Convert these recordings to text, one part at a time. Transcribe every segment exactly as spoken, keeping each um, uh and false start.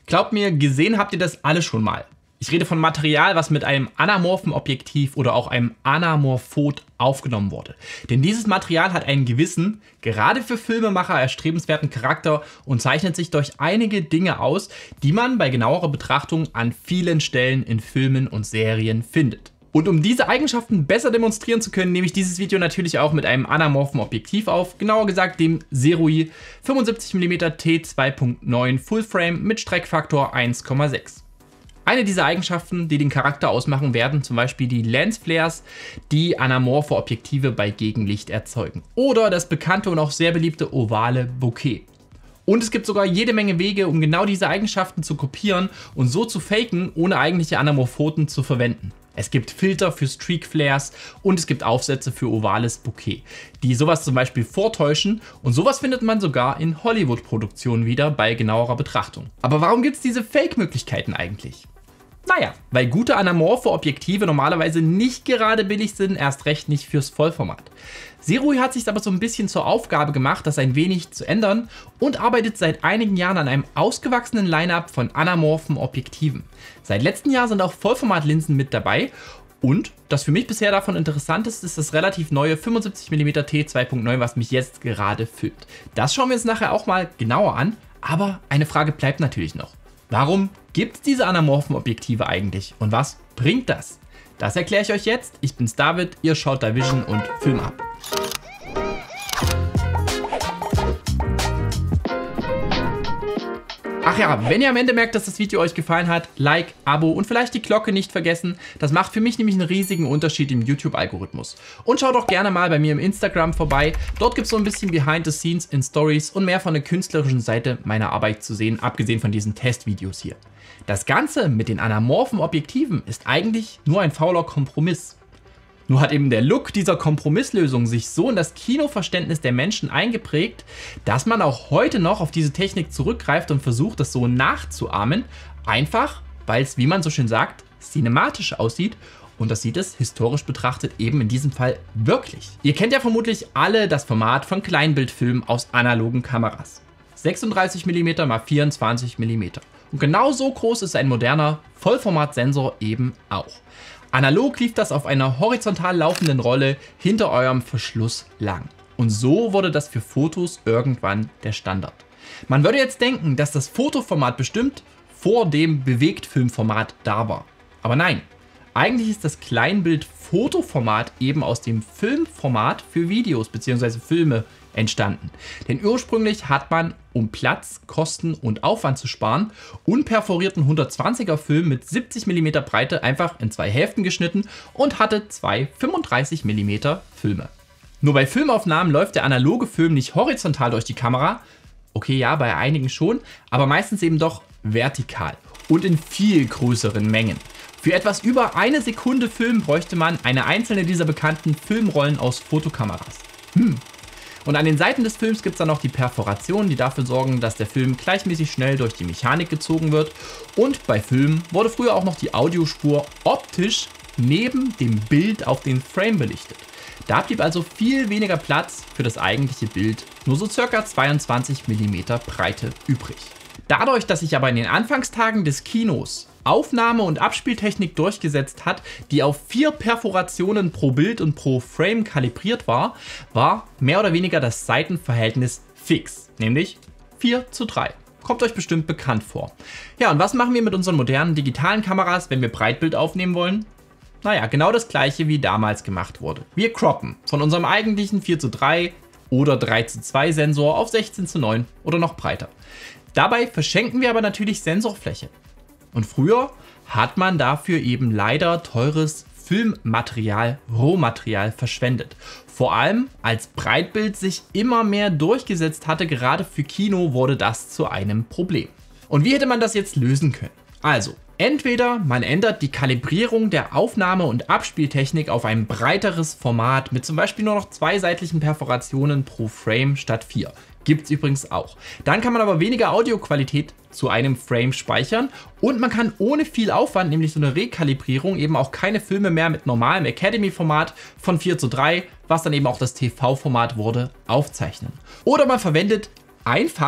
Glaubt mir, gesehen habt ihr das alle schon mal. Ich rede von Material, was mit einem anamorphen Objektiv oder auch einem Anamorphot aufgenommen wurde. Denn dieses Material hat einen gewissen, gerade für Filmemacher erstrebenswerten Charakter und zeichnet sich durch einige Dinge aus, die man bei genauerer Betrachtung an vielen Stellen in Filmen und Serien findet. Und um diese Eigenschaften besser demonstrieren zu können, nehme ich dieses Video natürlich auch mit einem anamorphen Objektiv auf, genauer gesagt dem Sirui fünfundsiebzig Millimeter T zwei Punkt neun Full Frame mit Streckfaktor eins Komma sechs. Eine dieser Eigenschaften, die den Charakter ausmachen, werden zum Beispiel die Lensflares, die anamorphe Objektive bei Gegenlicht erzeugen. Oder das bekannte und auch sehr beliebte ovale Bokeh. Und es gibt sogar jede Menge Wege, um genau diese Eigenschaften zu kopieren und so zu faken, ohne eigentliche Anamorphoten zu verwenden. Es gibt Filter für Streak-Flares und es gibt Aufsätze für ovales Bokeh, die sowas zum Beispiel vortäuschen, und sowas findet man sogar in Hollywood-Produktionen wieder bei genauerer Betrachtung. Aber warum gibt es diese Fake-Möglichkeiten eigentlich? Naja, weil gute anamorphe Objektive normalerweise nicht gerade billig sind, erst recht nicht fürs Vollformat. Sirui hat sich aber so ein bisschen zur Aufgabe gemacht, das ein wenig zu ändern und arbeitet seit einigen Jahren an einem ausgewachsenen Line-Up von anamorphen Objektiven. Seit letztem Jahr sind auch Vollformatlinsen mit dabei und, das für mich bisher davon interessant ist, ist das relativ neue fünfundsiebzig Millimeter T zwei Punkt neun, was mich jetzt gerade filmt. Das schauen wir uns nachher auch mal genauer an, aber eine Frage bleibt natürlich noch. Warum gibt es diese anamorphen Objektive eigentlich und was bringt das? Das erkläre ich euch jetzt. Ich bin's David, ihr schaut Division und Film ab. Ach ja, wenn ihr am Ende merkt, dass das Video euch gefallen hat, Like, Abo und vielleicht die Glocke nicht vergessen. Das macht für mich nämlich einen riesigen Unterschied im YouTube-Algorithmus. Und schaut doch gerne mal bei mir im Instagram vorbei. Dort gibt es so ein bisschen Behind the Scenes in Stories und mehr von der künstlerischen Seite meiner Arbeit zu sehen, abgesehen von diesen Testvideos hier. Das Ganze mit den anamorphen Objektiven ist eigentlich nur ein fauler Kompromiss. Nur hat eben der Look dieser Kompromisslösung sich so in das Kinoverständnis der Menschen eingeprägt, dass man auch heute noch auf diese Technik zurückgreift und versucht, das so nachzuahmen, einfach weil es, wie man so schön sagt, cinematisch aussieht. Und das sieht es historisch betrachtet eben in diesem Fall wirklich. Ihr kennt ja vermutlich alle das Format von Kleinbildfilmen aus analogen Kameras. sechsunddreißig Millimeter mal vierundzwanzig Millimeter. Und genau so groß ist ein moderner Vollformatsensor eben auch. Analog lief das auf einer horizontal laufenden Rolle hinter eurem Verschluss lang. Und so wurde das für Fotos irgendwann der Standard. Man würde jetzt denken, dass das Fotoformat bestimmt vor dem Bewegtfilmformat da war. Aber nein, eigentlich ist das Kleinbild-Fotoformat eben aus dem Filmformat für Videos bzw. Filme entstanden. Denn ursprünglich hat man, um Platz, Kosten und Aufwand zu sparen, unperforierten hundertzwanziger Film mit siebzig Millimeter Breite einfach in zwei Hälften geschnitten und hatte zwei fünfunddreißig Millimeter Filme. Nur bei Filmaufnahmen läuft der analoge Film nicht horizontal durch die Kamera, okay ja, bei einigen schon, aber meistens eben doch vertikal und in viel größeren Mengen. Für etwas über eine Sekunde Film bräuchte man eine einzelne dieser bekannten Filmrollen aus Fotokameras. Hm. Und an den Seiten des Films gibt es dann noch die Perforationen, die dafür sorgen, dass der Film gleichmäßig schnell durch die Mechanik gezogen wird. Und bei Filmen wurde früher auch noch die Audiospur optisch neben dem Bild auf den Frame belichtet. Da blieb also viel weniger Platz für das eigentliche Bild, nur so circa zweiundzwanzig Millimeter Breite übrig. Dadurch, dass sich aber in den Anfangstagen des Kinos Aufnahme- und Abspieltechnik durchgesetzt hat, die auf vier Perforationen pro Bild und pro Frame kalibriert war, war mehr oder weniger das Seitenverhältnis fix, nämlich vier zu drei. Kommt euch bestimmt bekannt vor. Ja, und was machen wir mit unseren modernen digitalen Kameras, wenn wir Breitbild aufnehmen wollen? Naja, genau das gleiche wie damals gemacht wurde. Wir croppen von unserem eigentlichen vier zu drei oder drei zu zwei Sensor auf sechzehn zu neun oder noch breiter. Dabei verschenken wir aber natürlich Sensorfläche. Und früher hat man dafür eben leider teures Filmmaterial, Rohmaterial verschwendet. Vor allem als Breitbild sich immer mehr durchgesetzt hatte, gerade für Kino wurde das zu einem Problem. Und wie hätte man das jetzt lösen können? Also, entweder man ändert die Kalibrierung der Aufnahme- und Abspieltechnik auf ein breiteres Format mit zum Beispiel nur noch zwei seitlichen Perforationen pro Frame statt vier. Gibt es übrigens auch. Dann kann man aber weniger Audioqualität zu einem Frame speichern und man kann ohne viel Aufwand, nämlich so eine Rekalibrierung, eben auch keine Filme mehr mit normalem Academy-Format von vier zu drei, was dann eben auch das T V-Format wurde, aufzeichnen. Oder man verwendet einfach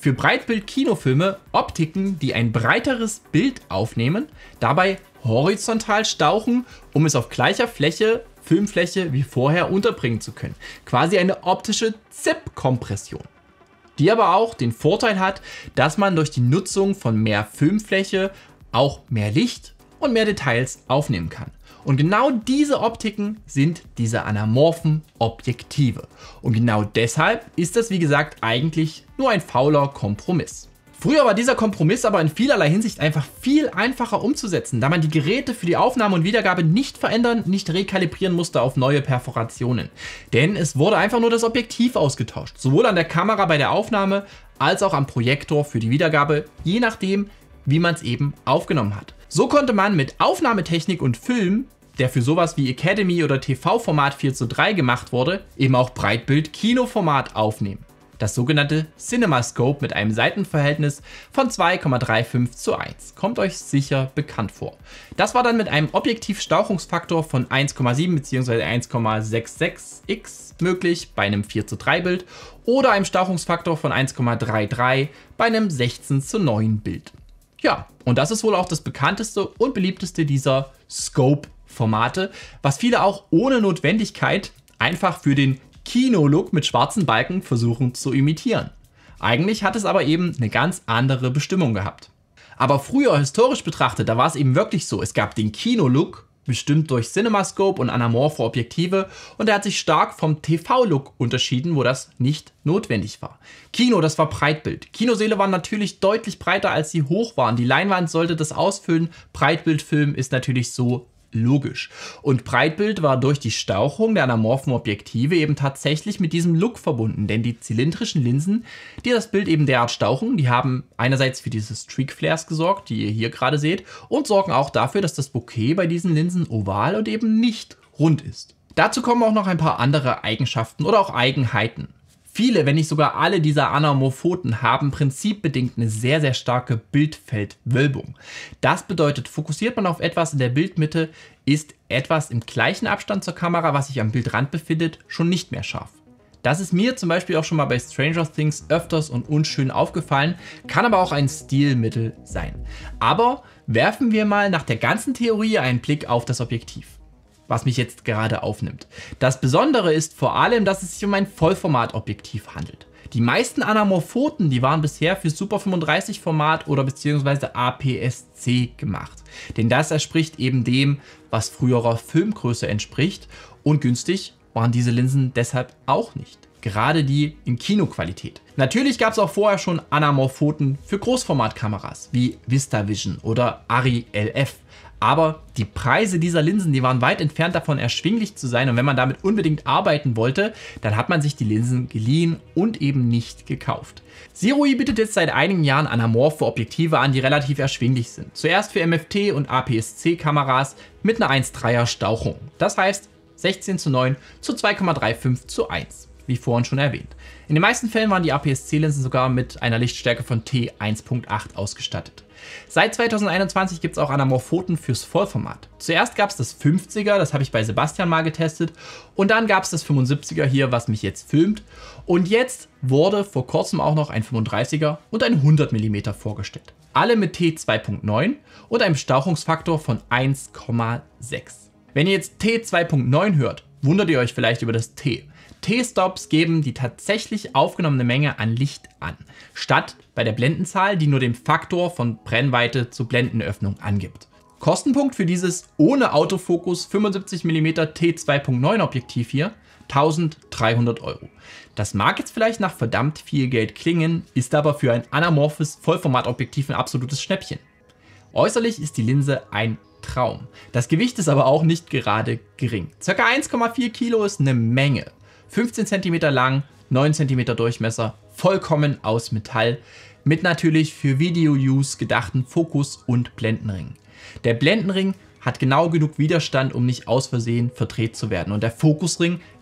Für Breitbild-Kinofilme Optiken, die ein breiteres Bild aufnehmen, dabei horizontal stauchen, um es auf gleicher Fläche, Filmfläche wie vorher unterbringen zu können. Quasi eine optische Zip-Kompression. Die aber auch den Vorteil hat, dass man durch die Nutzung von mehr Filmfläche auch mehr Licht und mehr Details aufnehmen kann. Und genau diese Optiken sind diese anamorphen Objektive. Und genau deshalb ist das, wie gesagt, eigentlich nur ein fauler Kompromiss. Früher war dieser Kompromiss aber in vielerlei Hinsicht einfach viel einfacher umzusetzen, da man die Geräte für die Aufnahme und Wiedergabe nicht verändern, nicht rekalibrieren musste auf neue Perforationen. Denn es wurde einfach nur das Objektiv ausgetauscht, sowohl an der Kamera bei der Aufnahme als auch am Projektor für die Wiedergabe, je nachdem, wie man es eben aufgenommen hat. So konnte man mit Aufnahmetechnik und Film, der für sowas wie Academy oder T V-Format vier zu drei gemacht wurde, eben auch Breitbild-Kinoformat aufnehmen. Das sogenannte CinemaScope mit einem Seitenverhältnis von zwei Komma fünfunddreißig zu eins. Kommt euch sicher bekannt vor. Das war dann mit einem Objektivstauchungsfaktor von eins Komma sieben bzw. eins Komma sechsundsechzig x möglich bei einem vier zu drei Bild oder einem Stauchungsfaktor von eins Komma dreiunddreißig bei einem sechzehn zu neun Bild. Ja, und das ist wohl auch das bekannteste und beliebteste dieser Scope-Formate, was viele auch ohne Notwendigkeit einfach für den Kino-Look mit schwarzen Balken versuchen zu imitieren. Eigentlich hat es aber eben eine ganz andere Bestimmung gehabt. Aber früher, historisch betrachtet, da war es eben wirklich so, es gab den Kino-Look, bestimmt durch CinemaScope und anamorphe Objektive, und der hat sich stark vom T V-Look unterschieden, wo das nicht notwendig war. Kino, das war Breitbild. Kinosäle waren natürlich deutlich breiter, als sie hoch waren. Die Leinwand sollte das ausfüllen. Breitbildfilm ist natürlich so logisch. Und Breitbild war durch die Stauchung der anamorphen Objektive eben tatsächlich mit diesem Look verbunden, denn die zylindrischen Linsen, die das Bild eben derart stauchen, die haben einerseits für diese Streak Flares gesorgt, die ihr hier gerade seht, und sorgen auch dafür, dass das Bokeh bei diesen Linsen oval und eben nicht rund ist. Dazu kommen auch noch ein paar andere Eigenschaften oder auch Eigenheiten. Viele, wenn nicht sogar alle dieser Anamorphoten haben prinzipbedingt eine sehr, sehr starke Bildfeldwölbung. Das bedeutet, fokussiert man auf etwas in der Bildmitte, ist etwas im gleichen Abstand zur Kamera, was sich am Bildrand befindet, schon nicht mehr scharf. Das ist mir zum Beispiel auch schon mal bei Stranger Things öfters und unschön aufgefallen, kann aber auch ein Stilmittel sein. Aber werfen wir mal nach der ganzen Theorie einen Blick auf das Objektiv, was mich jetzt gerade aufnimmt. Das Besondere ist vor allem, dass es sich um ein Vollformatobjektiv handelt. Die meisten Anamorphoten, die waren bisher für Super fünfunddreißig Format oder beziehungsweise A P S C gemacht. Denn das entspricht eben dem, was früherer Filmgröße entspricht, und günstig waren diese Linsen deshalb auch nicht. Gerade die in Kinoqualität. Natürlich gab es auch vorher schon Anamorphoten für Großformatkameras wie VistaVision oder Arri L F. Aber die Preise dieser Linsen, die waren weit entfernt davon erschwinglich zu sein, und wenn man damit unbedingt arbeiten wollte, dann hat man sich die Linsen geliehen und eben nicht gekauft. Sirui bietet jetzt seit einigen Jahren anamorphe Objektive an, die relativ erschwinglich sind. Zuerst für M F T und A P S C Kameras mit einer eins Komma dreier Stauchung. Das heißt sechzehn zu neun zu zwei Komma fünfunddreißig zu eins, wie vorhin schon erwähnt. In den meisten Fällen waren die A P S C Linsen sogar mit einer Lichtstärke von T eins Komma acht ausgestattet. Seit zweitausendeinundzwanzig gibt es auch Anamorphoten fürs Vollformat. Zuerst gab es das fünfziger, das habe ich bei Sebastian mal getestet, und dann gab es das fünfundsiebziger hier, was mich jetzt filmt, und jetzt wurde vor kurzem auch noch ein fünfunddreißiger und ein hundert Millimeter vorgestellt. Alle mit T zwei Komma neun und einem Stauchungsfaktor von eins Komma sechs. Wenn ihr jetzt T zwei Komma neun hört, wundert ihr euch vielleicht über das T. T-Stops geben die tatsächlich aufgenommene Menge an Licht an, statt bei der Blendenzahl, die nur den Faktor von Brennweite zu Blendenöffnung angibt. Kostenpunkt für dieses ohne Autofokus fünfundsiebzig Millimeter T zwei Komma neun Objektiv hier, eintausenddreihundert Euro. Das mag jetzt vielleicht nach verdammt viel Geld klingen, ist aber für ein anamorphes Vollformatobjektiv ein absolutes Schnäppchen. Äußerlich ist die Linse ein Traum. Das Gewicht ist aber auch nicht gerade gering. Circa eins Komma vier Kilo ist eine Menge. fünfzehn Zentimeter lang, neun Zentimeter Durchmesser, vollkommen aus Metall, mit natürlich für Video-Use gedachten Fokus- und Blendenring. Der Blendenring hat genau genug Widerstand, um nicht aus Versehen verdreht zu werden, und der Fokusring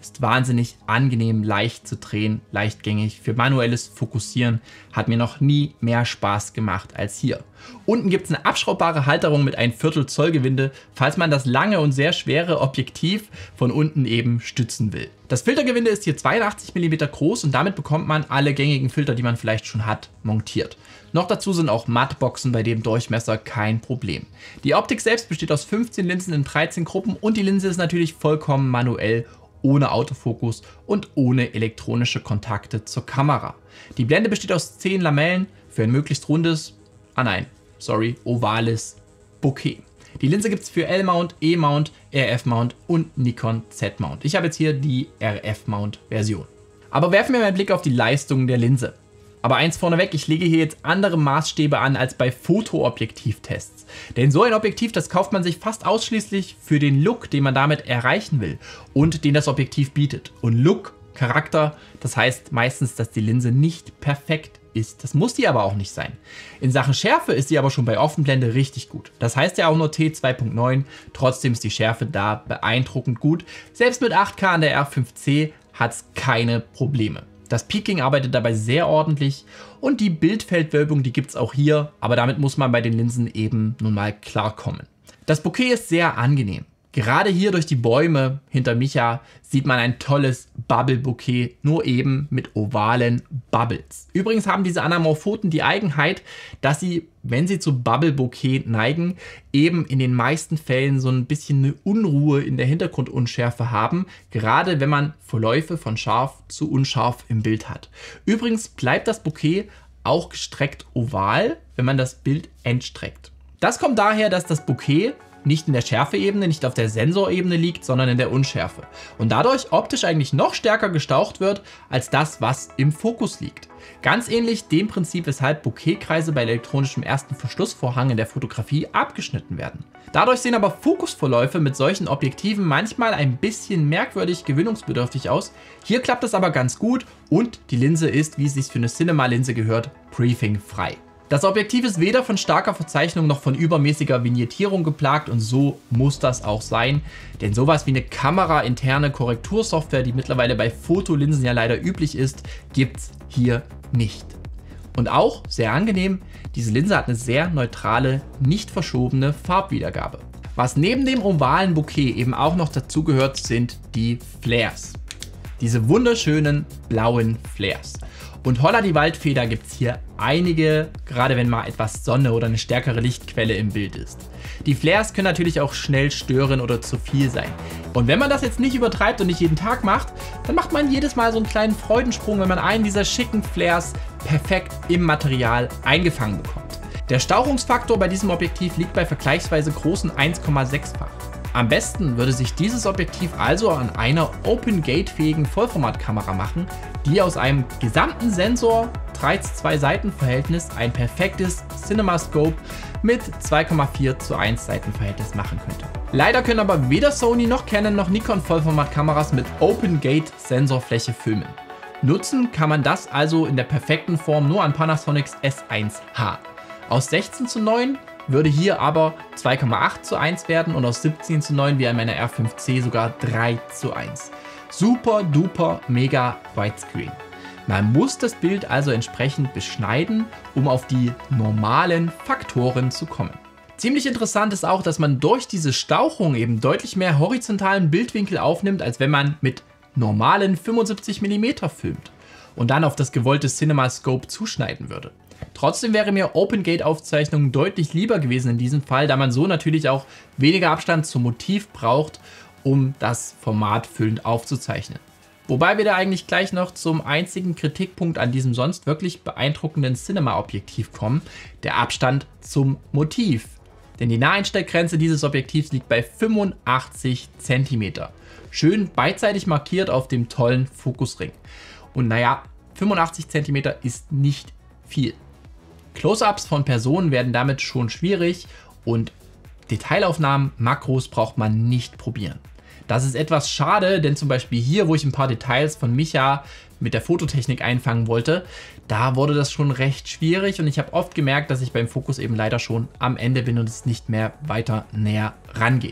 ist wahnsinnig angenehm, leicht zu drehen, leichtgängig. Für manuelles Fokussieren hat mir noch nie mehr Spaß gemacht als hier. Unten gibt es eine abschraubbare Halterung mit ein Viertel Zoll Gewinde, falls man das lange und sehr schwere Objektiv von unten eben stützen will. Das Filtergewinde ist hier zweiundachtzig Millimeter groß und damit bekommt man alle gängigen Filter, die man vielleicht schon hat, montiert. Noch dazu sind auch Mattboxen bei dem Durchmesser kein Problem. Die Optik selbst besteht aus fünfzehn Linsen in dreizehn Gruppen und die Linse ist natürlich vollkommen manuell, ohne Autofokus und ohne elektronische Kontakte zur Kamera. Die Blende besteht aus zehn Lamellen für ein möglichst rundes, ah nein, sorry, ovales Bokeh. Die Linse gibt es für L-Mount, E-Mount, R F-Mount und Nikon Z-Mount. Ich habe jetzt hier die R F-Mount-Version. Aber werfen wir mal einen Blick auf die Leistung der Linse. Aber eins vorneweg, ich lege hier jetzt andere Maßstäbe an als bei Fotoobjektivtests. Denn so ein Objektiv, das kauft man sich fast ausschließlich für den Look, den man damit erreichen will und den das Objektiv bietet. Und Look, Charakter, das heißt meistens, dass die Linse nicht perfekt ist. Das muss die aber auch nicht sein. In Sachen Schärfe ist sie aber schon bei Offenblende richtig gut. Das heißt ja auch nur T zwei Punkt neun, trotzdem ist die Schärfe da beeindruckend gut. Selbst mit acht K an der R fünf C hat es keine Probleme. Das Peaking arbeitet dabei sehr ordentlich und die Bildfeldwölbung, die gibt es auch hier, aber damit muss man bei den Linsen eben nun mal klarkommen. Das Bokeh ist sehr angenehm. Gerade hier durch die Bäume hinter Micha sieht man ein tolles Bubble-Bokeh, nur eben mit ovalen Bubbles. Übrigens haben diese Anamorphoten die Eigenheit, dass sie, wenn sie zu Bubble-Bokeh neigen, eben in den meisten Fällen so ein bisschen eine Unruhe in der Hintergrundunschärfe haben, gerade wenn man Verläufe von scharf zu unscharf im Bild hat. Übrigens bleibt das Bokeh auch gestreckt oval, wenn man das Bild entstreckt. Das kommt daher, dass das Bokeh nicht in der Schärfeebene, nicht auf der Sensorebene liegt, sondern in der Unschärfe. Und dadurch optisch eigentlich noch stärker gestaucht wird, als das, was im Fokus liegt. Ganz ähnlich dem Prinzip, weshalb Bokehkreise bei elektronischem ersten Verschlussvorhang in der Fotografie abgeschnitten werden. Dadurch sehen aber Fokusverläufe mit solchen Objektiven manchmal ein bisschen merkwürdig gewöhnungsbedürftig aus. Hier klappt es aber ganz gut und die Linse ist, wie es sich für eine Cinema-Linse gehört, briefingfrei. Das Objektiv ist weder von starker Verzeichnung noch von übermäßiger Vignettierung geplagt und so muss das auch sein, denn sowas wie eine kamerainterne Korrektursoftware, die mittlerweile bei Fotolinsen ja leider üblich ist, gibt es hier nicht. Und auch, sehr angenehm, diese Linse hat eine sehr neutrale, nicht verschobene Farbwiedergabe. Was neben dem ovalen Bokeh eben auch noch dazugehört, sind die Flares. Diese wunderschönen blauen Flares. Und holla die Waldfeder gibt es hier einige, gerade wenn mal etwas Sonne oder eine stärkere Lichtquelle im Bild ist. Die Flares können natürlich auch schnell stören oder zu viel sein. Und wenn man das jetzt nicht übertreibt und nicht jeden Tag macht, dann macht man jedes Mal so einen kleinen Freudensprung, wenn man einen dieser schicken Flares perfekt im Material eingefangen bekommt. Der Stauchungsfaktor bei diesem Objektiv liegt bei vergleichsweise großen eins Komma sechs-fach. Am besten würde sich dieses Objektiv also an einer Open-Gate-fähigen Vollformatkamera machen, die aus einem gesamten Sensor drei zu zwei Seitenverhältnis ein perfektes CinemaScope mit zwei Komma vier zu eins Seitenverhältnis machen könnte. Leider können aber weder Sony noch Canon noch Nikon Vollformatkameras mit Open-Gate-Sensorfläche filmen. Nutzen kann man das also in der perfekten Form nur an Panasonics S eins H. Aus sechzehn zu neun würde hier aber zwei Komma acht zu eins werden und aus siebzehn zu neun wie an meiner R fünf C sogar drei zu eins. Super duper mega Widescreen. Man muss das Bild also entsprechend beschneiden, um auf die normalen Faktoren zu kommen. Ziemlich interessant ist auch, dass man durch diese Stauchung eben deutlich mehr horizontalen Bildwinkel aufnimmt, als wenn man mit normalen fünfundsiebzig Millimeter filmt und dann auf das gewollte CinemaScope zuschneiden würde. Trotzdem wäre mir Open-Gate-Aufzeichnungen deutlich lieber gewesen in diesem Fall, da man so natürlich auch weniger Abstand zum Motiv braucht, um das Format füllend aufzuzeichnen. Wobei wir da eigentlich gleich noch zum einzigen Kritikpunkt an diesem sonst wirklich beeindruckenden Cinema-Objektiv kommen, der Abstand zum Motiv. Denn die Naheinstellgrenze dieses Objektivs liegt bei fünfundachtzig Zentimeter. Schön beidseitig markiert auf dem tollen Fokusring. Und naja, fünfundachtzig Zentimeter ist nicht viel. Close-ups von Personen werden damit schon schwierig und Detailaufnahmen, Makros braucht man nicht probieren. Das ist etwas schade, denn zum Beispiel hier, wo ich ein paar Details von Micha mit der Fototechnik einfangen wollte, da wurde das schon recht schwierig und ich habe oft gemerkt, dass ich beim Fokus eben leider schon am Ende bin und es nicht mehr weiter näher rangeht.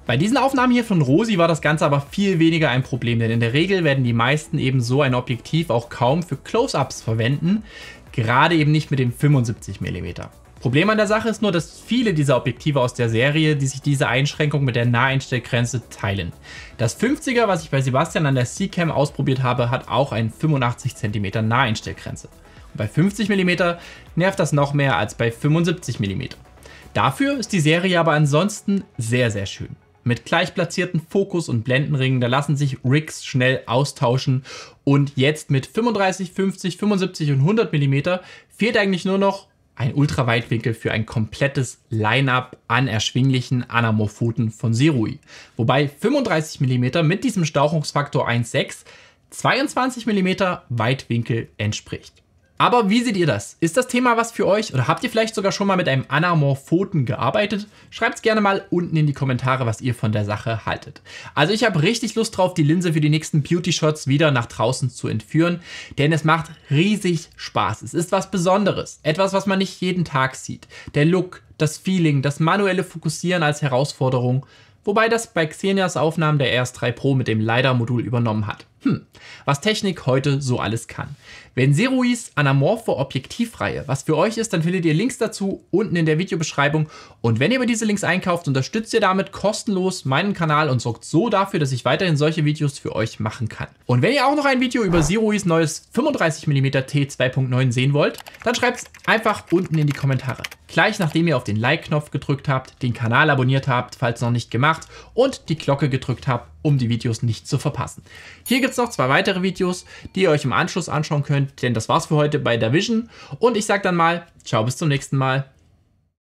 Bei diesen Aufnahmen hier von Rosi war das Ganze aber viel weniger ein Problem, denn in der Regel werden die meisten eben so ein Objektiv auch kaum für Close-Ups verwenden, gerade eben nicht mit dem fünfundsiebzig Millimeter. Problem an der Sache ist nur, dass viele dieser Objektive aus der Serie, die sich diese Einschränkung mit der Naheinstellgrenze teilen. Das fünfziger, was ich bei Sebastian an der C-Cam ausprobiert habe, hat auch eine fünfundachtzig Zentimeter Naheinstellgrenze. Und bei fünfzig Millimeter nervt das noch mehr als bei fünfundsiebzig Millimeter. Dafür ist die Serie aber ansonsten sehr, sehr schön. Mit gleich platzierten Fokus- und Blendenringen, da lassen sich Rigs schnell austauschen und jetzt mit fünfunddreißig, fünfzig, fünfundsiebzig und hundert Millimeter fehlt eigentlich nur noch ein Ultraweitwinkel für ein komplettes Line-Up an erschwinglichen Anamorphoten von Sirui. Wobei fünfunddreißig Millimeter mit diesem Stauchungsfaktor eins Komma sechs zweiundzwanzig Millimeter Weitwinkel entspricht. Aber wie seht ihr das? Ist das Thema was für euch oder habt ihr vielleicht sogar schon mal mit einem Anamorphoten gearbeitet? Schreibt es gerne mal unten in die Kommentare, was ihr von der Sache haltet. Also ich habe richtig Lust drauf, die Linse für die nächsten Beauty-Shots wieder nach draußen zu entführen, denn es macht riesig Spaß. Es ist was Besonderes, etwas, was man nicht jeden Tag sieht. Der Look, das Feeling, das manuelle Fokussieren als Herausforderung, wobei das bei Xenias Aufnahmen der R S drei Pro mit dem LiDAR-Modul übernommen hat. Hm, was Technik heute so alles kann. Wenn Siruis anamorphe Objektivreihe was für euch ist, dann findet ihr Links dazu unten in der Videobeschreibung. Und wenn ihr über diese Links einkauft, unterstützt ihr damit kostenlos meinen Kanal und sorgt so dafür, dass ich weiterhin solche Videos für euch machen kann. Und wenn ihr auch noch ein Video über Siruis neues fünfunddreißig Millimeter T zwei Punkt neun sehen wollt, dann schreibt es einfach unten in die Kommentare. Gleich nachdem ihr auf den Like-Knopf gedrückt habt, den Kanal abonniert habt, falls noch nicht gemacht, und die Glocke gedrückt habt, um die Videos nicht zu verpassen. Hier gibt es noch zwei weitere Videos, die ihr euch im Anschluss anschauen könnt, denn das war's für heute bei der Vision. Und ich sage dann mal, ciao, bis zum nächsten Mal.